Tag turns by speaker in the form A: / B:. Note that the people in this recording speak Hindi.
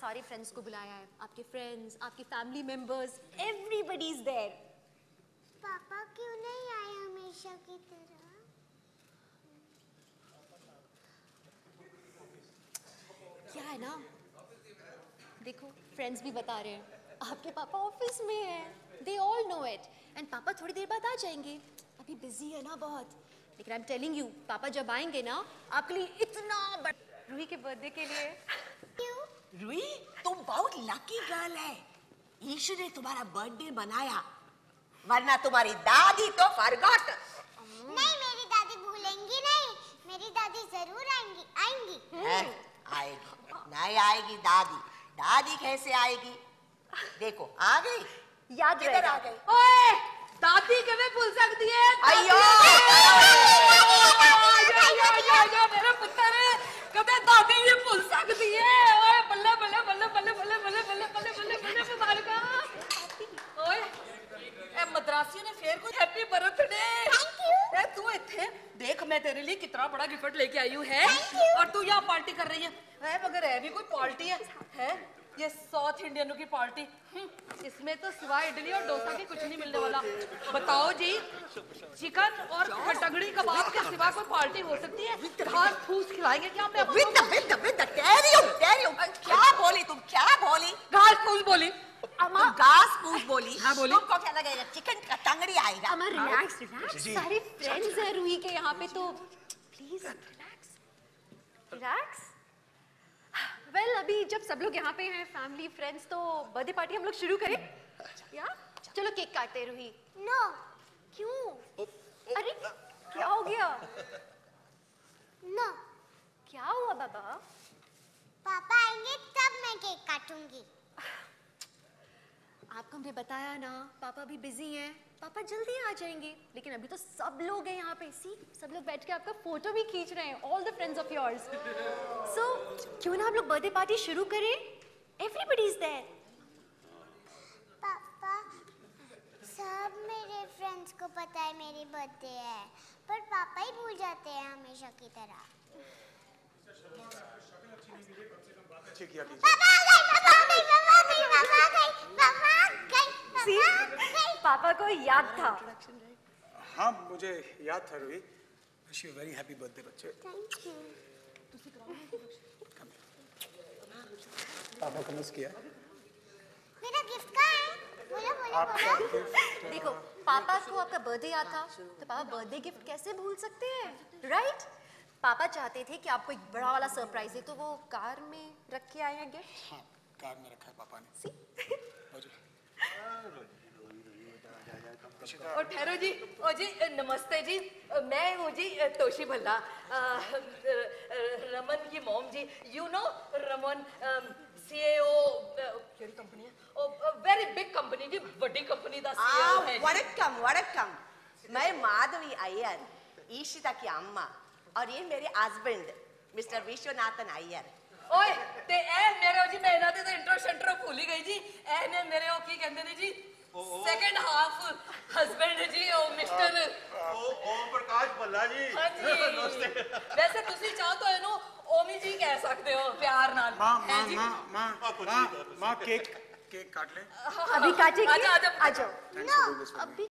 A: सारे फ्रेंड्स को बुलाया है, आपके फ्रेंड्स, आपकी family members, everybody is there.
B: पापा क्यों नहीं आए हमेशा की तरह?
A: क्या है ना, देखो फ्रेंड्स भी बता रहे हैं आपके पापा ऑफिस में हैं, they all know it, and पापा थोड़ी देर बाद आ जाएंगे, अभी बिजी है ना बहुत, लेकिन आई एम टेलिंग यू पापा जब आएंगे ना आपके लिए इतना रूही के बर्थडे के लिए।
B: क्यों?
C: रूही तुम बहुत लकी गर्ल है, ईशु ने तुम्हारा बर्थडे मनाया, वरना तुम्हारी दादी तो फॉरगॉट।
B: नहीं, मेरी दादी भूलेंगी नहीं, मेरी दादी जरूर आएंगी।
C: आएगी नहीं आएगी दादी? दादी कैसे आएगी? देखो आ गई,
A: याद
C: किधर आ गई?
D: ओए दादी कभी भूल सकती है?
C: अयो
D: मेरा पुत्र कभी दादी भी भूल सकती है? ओए बल्ले बल्ले बल्ले बल्ले बल्ले बल्ले बल्ले बल्ले बल्ले बल्ले मुबारका। ओए ए मद्रासी ने फिर कुछ हैप्पी बर्थडे।
B: Thank you.
D: ए तू इथे देख, मैं तेरे लिए कितना बड़ा गिफ्ट लेके आई हूँ है, और तू यहाँ पार्टी कर रही है मगर है भी कोई पार्टी है? ये साउथ इंडियनों की पार्टी, इसमें तो सिवाय इडली और डोसा के कुछ नहीं मिलने वाला। बताओ जी, चिकन और कटंगड़ी कबाब के सिवा कोई पार्टी हो सकती है? घास फूस खिलाएंगे क्या हमने?
C: क्या बोली तुम? क्या बोली?
D: घास फूस बोली।
C: घास फूस बोली?
D: हाँ बोली।
C: तुमको क्या लगेगा चिकन का टंगड़ी आएगा?
A: अम्मा रिलैक्स रिलैक्स, सारे फ्रेंड्स हैं रूही के यहाँ पे, तो प्लीज रिलैक्स रिलैक्स। वेल अभी जब सब लोग यहाँ पे हैं फैमिली फ्रेंड्स, तो बर्थडे पार्टी हम लोग शुरू करें या? चलो केक काटते हैं रूही।
B: नो।
A: क्यों? अरे क्या हो गया?
B: नो।
A: क्या हुआ बाबा?
B: पापा आएंगे तब मैं केक काटूंगी।
A: आपको हमने बताया ना पापा भी बिजी हैं, पापा जल्दी आ जाएंगे, लेकिन अभी तो सब लोग हैं यहाँ पे, सी सब लोग बैठ के आपका फोटो भी खींच रहे हैं, all the friends of yours. So क्यों ना हम लोग बर्थडे पार्टी शुरू करें? Everybody is there.
B: पापा सब मेरे फ्रेंड्स को पता है मेरी बर्थडे है, पर पापा ही भूल जाते हैं हमेशा की तरह।
A: पापा को याद था।
E: हाँ मुझे याद था Roohi. Wish you very happy birthday बच्चे।
B: Thank you.
E: पापा को मिस किया?
B: मेरा गिफ्ट कहाँ है? बोलो बोलो बोलो।
A: देखो पापा को आपका बर्थडे याद था, तो पापा बर्थडे गिफ्ट कैसे भूल सकते हैं, राइट? पापा चाहते थे कि आपको एक बड़ा वाला सरप्राइज दे, तो वो कार में रख के आए हैं गिफ्ट।
E: हाँ कार में रखा है पापा ने।
A: सी
D: और ठहरो जी, ओ जी नमस्ते जी, मैं हूँ जी तोशी भल्ला, रमन की mom ji, you know Raman CEO, केड़ी कंपनी है? वेरी बिग कंपनी जी, बड़ी कंपनी दा सीईओ है।
C: वड़कम, मैं माधवी अय्यर, ईशिता की अम्मा, और ये मेरे हस्बैंड मिस्टर विश्वनाथन अय्यर।
D: ओए ते ए मेरे जी, मैं इन्हां दे तो इंट्रो सेंट्रो भूल ही गई जी। ए ने मेरे ओ की कहंदे ने ji, second half husband ji, ओ मिस्टर
F: ओम प्रकाश भल्ला जी।
D: हाँ जी। वैसे तुसी चाहो तो इन्हों ओमी जी कह सकते हो प्यार नाल।
E: माँ केक काट ले।
A: अभी काटेंगे?
D: आजा, आजा।
A: आ जाओ।
E: Thanks for doing this for me.
A: अभी